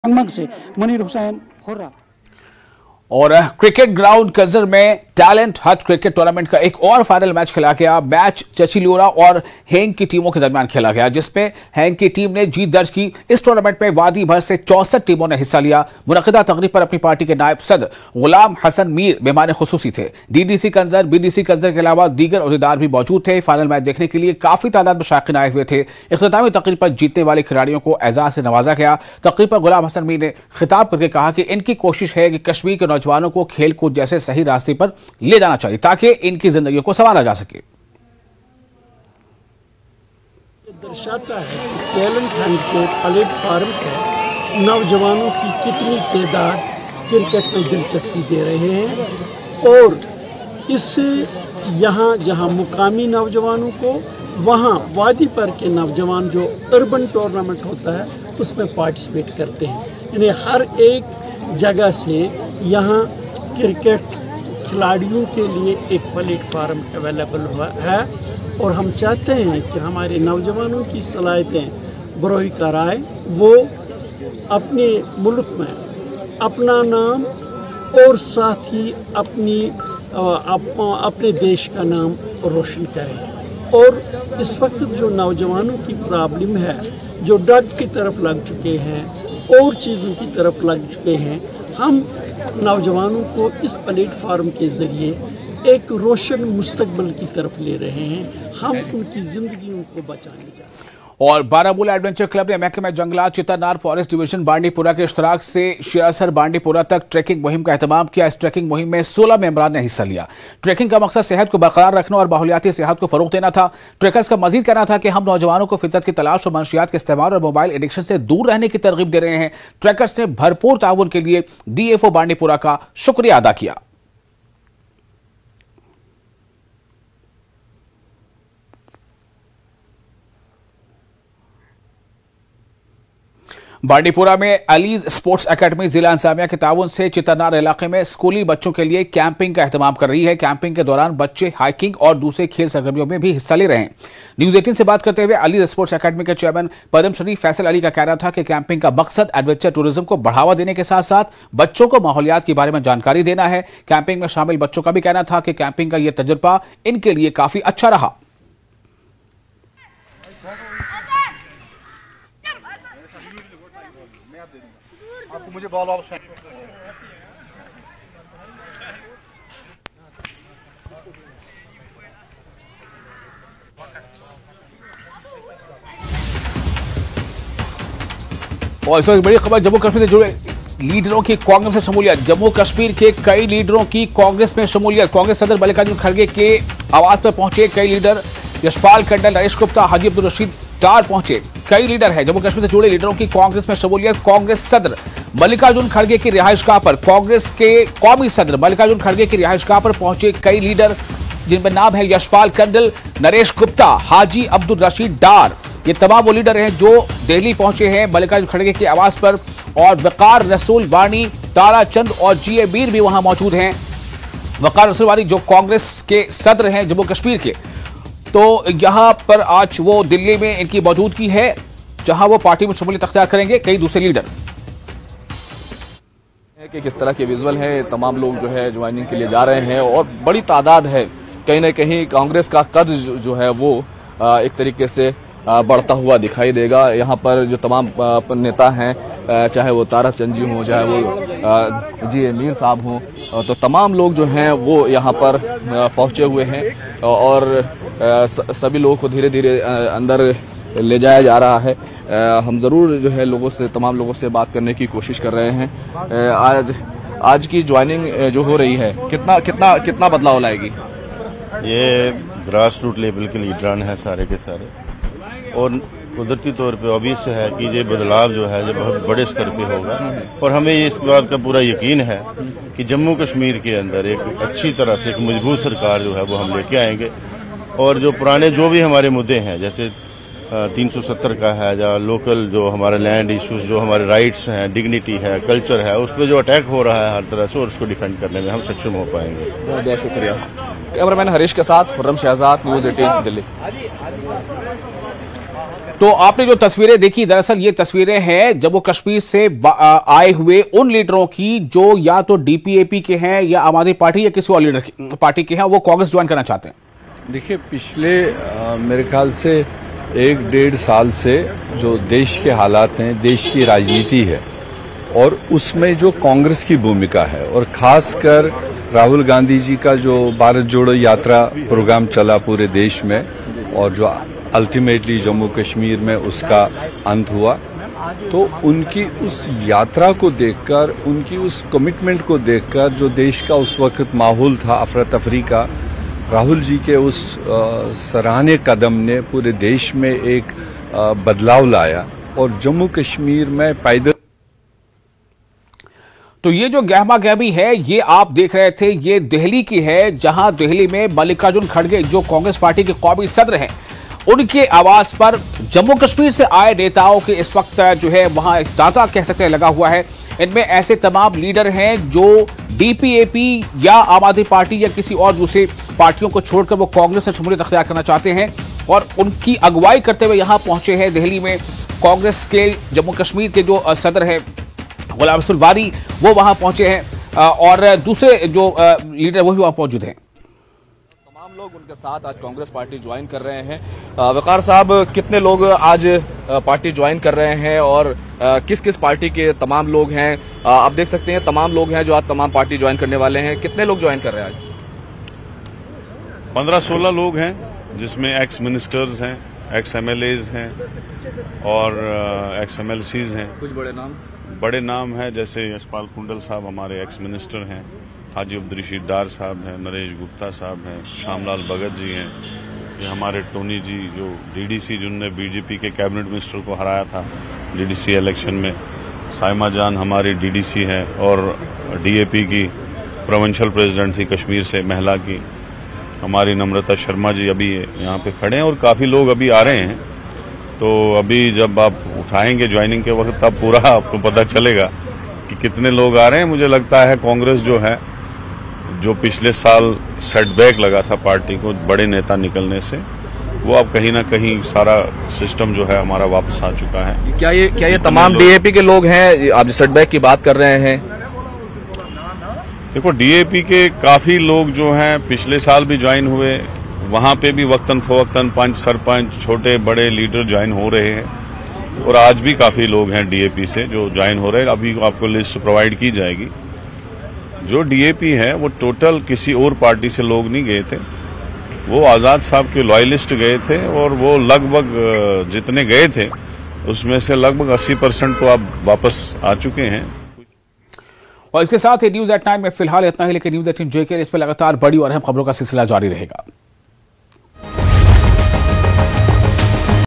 अंगमग से मुनीर हुसैन हुर्रा। और क्रिकेट ग्राउंड कजर में टैलेंट हट क्रिकेट टूर्नामेंट का एक और फाइनल मैच खेला गया। मैच चचिलियोरा और हेंग की टीमों के दरमियान खेला गया, जिसमें हेंग की टीम ने जीत दर्ज की। इस टूर्नामेंट में वादी भर से 64 टीमों ने हिस्सा लिया। मुनक़िदा तकरीब पर अपनी पार्टी के नायब सदर गुलाम हसन मीर मेहमान खुसूसी थे। डीडीसी कंजर, बीडीसी कंजर के अलावा दीगर ओहदेदार भी मौजूद थे। फाइनल मैच देखने के लिए काफी तादाद में शायकीन आए हुए थे। इख्तितामी तकरीब पर जीतने वाले खिलाड़ियों को एजाज से नवाजा गया। तकरीब पर गुलाम हसन मीर ने खिताब करके कहा कि इनकी कोशिश है कि कश्मीर के नौजवानों को खेल कूद जैसे सही रास्ते पर ले जाना चाहिए ताकि इनकी जिंदगी को संवारा जा सके। दर्शाता है कि टैलेंट हंट के प्लेटफॉर्म पर नौजवानों की कितनी तादाद क्रिकेट में दिलचस्पी दे रहे हैं और इससे यहाँ जहाँ मुकामी नौजवानों को वहाँ वादी पर के नौजवान जो अर्बन टूर्नामेंट होता है उसमें पार्टिसिपेट करते हैं। यानी हर एक जगह से यहाँ क्रिकेट खिलाड़ियों के लिए एक प्लेटफार्म अवेलेबल हुआ है और हम चाहते हैं कि हमारे नौजवानों की सलाहियतें बरोई कराए, वो अपने मुल्क में अपना नाम और साथ ही अपने देश का नाम रोशन करें। और इस वक्त जो नौजवानों की प्रॉब्लम है, जो ड्रग की तरफ लग चुके हैं और चीज़ों की तरफ लग चुके हैं, हम नौजवानों को इस प्लेटफार्म के ज़रिए एक रोशन मुस्तकबिल की तरफ ले रहे हैं। हम उनकी ज़िंदगियों को बचाने जा रहे हैं। और बारामूला एडवेंचर क्लब ने महकमा जंगलात चितरनार फॉरेस्ट डिवीजन बांडीपुरा के इश्तराक से शेरासर बांडीपुरा तक ट्रैकिंग मुहिम का एहतमाम किया। इस ट्रैकिंग मुहिम में 16 मेंबरान ने हिस्सा लिया। ट्रैकिंग का मकसद सेहत को बरकरार रखना और माहौलियाती सेहत को फरोग देना था। ट्रैकर्स का मजीद कहना था कि हम नौजवानों को फितरत की तलाश और मंशियात के इस्तेमाल और मोबाइल एडिक्शन से दूर रहने की तरगीब दे रहे हैं। ट्रैकर्स ने भरपूर ताउन के लिए DFO बांडीपुरा का शुक्रिया अदा किया। बांडीपुरा में अलीज स्पोर्ट्स एकेडमी जिला इंतजामिया के ताउन से चितरनार इलाके में स्कूली बच्चों के लिए कैंपिंग का एहतमाम कर रही है। कैंपिंग के दौरान बच्चे हाइकिंग और दूसरे खेल सरगर्मियों में भी हिस्सा ले रहे हैं। न्यूज़ 18 से बात करते हुए अलीज स्पोर्ट्स एकेडमी के चेयरमैन पद्म श्री फैसल अली का कहना था कि कैंपिंग का मकसद एडवेंचर टूरिज्म को बढ़ावा देने के साथ साथ बच्चों को माहौलियात के बारे में जानकारी देना है। कैंपिंग में शामिल बच्चों का भी कहना था कि कैंपिंग का यह तजुर्बा इनके लिए काफी अच्छा रहा। आपको मुझे बॉल वापस और इस वक्त बड़ी खबर जम्मू कश्मीर से जुड़े लीडरों की कांग्रेस में शमूलियत। जम्मू कश्मीर के कई लीडरों की कांग्रेस में शमूलियत। कांग्रेस सदर मल्लिकार्जुन खड़गे के आवास पर पहुंचे कई लीडर। यशपाल कंडल, नरेश गुप्ता, हाजी अब्दुल रशीद डार पहुंचे। कई लीडर हैं। जम्मू कश्मीर से जुड़े लीडरों की कांग्रेस में शमूलियत। कांग्रेस सदर मल्लिकार्जुन खड़गे की रिहाइशगाह पर कांग्रेस के कौमी सदर मल्लिकार्जुन खड़गे की रिहाइशगाह पर पहुंचे कई लीडर, जिनमें नाम है यशपाल कंडल, नरेश गुप्ता, हाजी अब्दुल रशीद डार। ये तमाम वो लीडर हैं जो दिल्ली पहुंचे हैं मल्लिकार्जुन खड़गे के आवास पर। और वकार रसूल वानी, तारा चंद और GA मीर भी वहां मौजूद हैं। वकार रसूल वानी जो कांग्रेस के सदर हैं जम्मू कश्मीर के, तो यहां पर आज वो दिल्ली में इनकी मौजूदगी है जहां वो पार्टी में शमूलियत अख्तियार करेंगे। कई दूसरे लीडर कि किस तरह के विजुअल है, तमाम लोग जो है ज्वाइनिंग के लिए जा रहे हैं और बड़ी तादाद है। कहीं ना कहीं कांग्रेस का कद जो है वो एक तरीके से बढ़ता हुआ दिखाई देगा। यहाँ पर जो तमाम नेता हैं, चाहे वो तारा चंद जी हों, चाहे वो GA मीर साहब हों, तो तमाम लोग जो हैं वो यहाँ पर पहुँचे हुए हैं और सभी लोगों को धीरे धीरे अंदर ले जाया जा रहा है। हम ज़रूर जो है तमाम लोगों से बात करने की कोशिश कर रहे हैं। आज की ज्वाइनिंग जो हो रही है, कितना बदलाव लाएगी? ये ग्रास रूट लेवल के लीडरान हैं सारे के सारे, और कुदरती तौर पे ऑब्वियस है कि ये बदलाव जो है ये बहुत बड़े स्तर पे होगा। और हमें इस बात का पूरा यकीन है कि जम्मू कश्मीर के अंदर एक अच्छी तरह से एक मजबूत सरकार जो है वो हम लेके आएंगे। और जो पुराने जो भी हमारे मुद्दे हैं, जैसे 370 का है, या लोकल जो हमारे लैंड इश्यूज, जो हमारे राइट्स हैं, डिग्निटी है, कल्चर है, उस पर जो अटैक हो रहा है हर तरह से, और उसको डिफेंड करने में हम सक्षम हो पाएंगे। बहुत बहुत शुक्रिया। कैमरामैन हरीश के साथ खुर्रम शहजाद, न्यूज़ 18 दिल्ली। तो आपने जो तस्वीरें देखी, दरअसल ये तस्वीरें हैं जम्मू कश्मीर से आए हुए उन लीडरों की जो या तो डीपीएपी के हैं या आम आदमी पार्टी या किसी और लीडर पार्टी के हैं, वो कांग्रेस ज्वाइन करना चाहते हैं। देखिए, पिछले मेरे ख्याल से 1-1.5 साल से जो देश के हालात हैं, देश की राजनीति है और उसमें जो कांग्रेस की भूमिका है, और खासकर राहुल गांधी जी का जो भारत जोड़ो यात्रा प्रोग्राम चला पूरे देश में और जो अल्टीमेटली जम्मू कश्मीर में उसका अंत हुआ, तो उनकी उस यात्रा को देखकर, उनकी उस कमिटमेंट को देखकर जो देश का उस वक्त माहौल था अफरा तफरी का, राहुल जी के उस सराहनीय कदम ने पूरे देश में एक बदलाव लाया और जम्मू कश्मीर में पैदल। तो ये जो गहमा गहमी है ये आप देख रहे थे, ये दिल्ली की है, जहां दिल्ली में मल्लिकार्जुन खड़गे जो कांग्रेस पार्टी के कौमी सदर हैं, उनके आवास पर जम्मू कश्मीर से आए नेताओं के इस वक्त जो है वहां एक तांता कह सकते हैं लगा हुआ है। इनमें ऐसे तमाम लीडर हैं जो डीपीएपी या आम आदमी पार्टी या किसी और दूसरी पार्टियों को छोड़कर वो कांग्रेस में शमूलियत अख्तियार करना चाहते हैं और उनकी अगुवाई करते हुए यहां पहुंचे हैं दिल्ली में कांग्रेस के जम्मू कश्मीर के जो सदर हैं गुलाम रसूल वारी, वो वहां पहुंचे हैं और दूसरे जो लीडर वो भी वहां मौजूद हैं। तमाम लोग उनके साथ आज कांग्रेस पार्टी ज्वाइन कर रहे हैं। वकार साहब, कितने लोग आज पार्टी ज्वाइन कर रहे हैं और किस किस पार्टी के तमाम लोग हैं? आप देख सकते हैं तमाम लोग हैं जो आज तमाम पार्टी ज्वाइन करने वाले हैं। कितने लोग ज्वाइन कर रहे हैं आज? 15-16 लोग हैं, जिसमें एक्स मिनिस्टर्स हैं, एक्स एमएलएज हैं और एक्स एमएलसीज हैं। कुछ बड़े नाम हैं, जैसे यशपाल कुंडल साहब हमारे एक्स मिनिस्टर हैं, हाजी अब्दुल डार साहब हैं, नरेश गुप्ता साहब हैं, श्यामलाल भगत जी हैं, ये हमारे टोनी जी जो डीडीसी जिनने बीजेपी के कैबिनेट मिनिस्टर को हराया था डीडीसी इलेक्शन में, साइमा जान हमारी डीडीसी हैं और डीएपी की प्रोविंशियल प्रेसिडेंट थी कश्मीर से महिला की, हमारी नम्रता शर्मा जी अभी यहाँ पे खड़े हैं और काफ़ी लोग अभी आ रहे हैं। तो अभी जब आप उठाएंगे ज्वाइनिंग के वक्त तब पूरा आपको पता चलेगा कि कितने लोग आ रहे हैं। मुझे लगता है कांग्रेस जो है, जो पिछले साल सेटबैक लगा था पार्टी को बड़े नेता निकलने से, वो अब कहीं ना कहीं सारा सिस्टम जो है हमारा वापस आ चुका है। क्या ये तमाम डीएपी के लोग हैं? आप जो सेटबैक की बात कर रहे हैं, देखो डीएपी के काफी लोग जो हैं पिछले साल भी ज्वाइन हुए, वहां पे भी वक्तन फवक्तन पंच सरपंच छोटे बड़े लीडर ज्वाइन हो रहे हैं और आज भी काफी लोग हैं डीएपी से जो ज्वाइन हो रहे हैं। अभी आपको लिस्ट प्रोवाइड की जाएगी। जो डीएपी है वो टोटल किसी और पार्टी से लोग नहीं गए थे, वो आजाद साहब के लॉयलिस्ट गए थे और वो लगभग जितने गए थे उसमें से लगभग 80% तो अब वापस आ चुके हैं। और इसके साथ ही न्यूज एट 9 में फिलहाल इतना ही, लेकिन न्यूज 18 JK इस पर लगातार बड़ी और अहम खबरों का सिलसिला जारी रहेगा।